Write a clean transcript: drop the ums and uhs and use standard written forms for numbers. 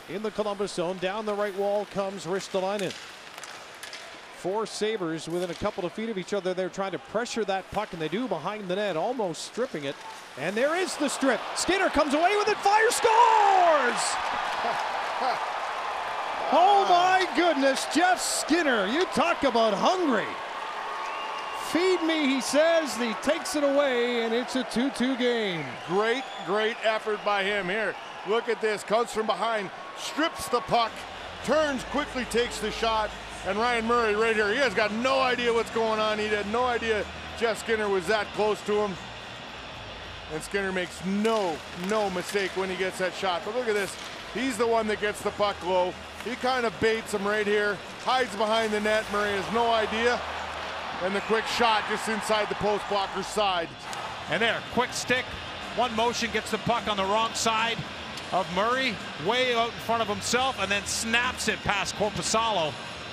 in the Columbus zone. Down the right wall comes Ristolainen. Four Sabres within a couple of feet of each other. They're trying to pressure that puck, and they do behind the net, almost stripping it. And there is the strip. Skinner comes away with it, fire, scores! Oh my goodness, Jeff Skinner, you talk about hungry. Feed me, he says. He takes it away, and it's a 2-2 game. Great effort by him here. Look at this, comes from behind, strips the puck, turns quickly, takes the shot. And Ryan Murray right here, he has got no idea what's going on. He had no idea Jeff Skinner was that close to him. And Skinner makes no mistake when he gets that shot. But look at this, he's the one that gets the puck low. He kind of baits him right here, hides behind the net. Murray has no idea. And the quick shot just inside the post blocker's side. And there, quick stick, one motion, gets the puck on the wrong side of Murray, way out in front of himself, and then snaps it past Korpisalo.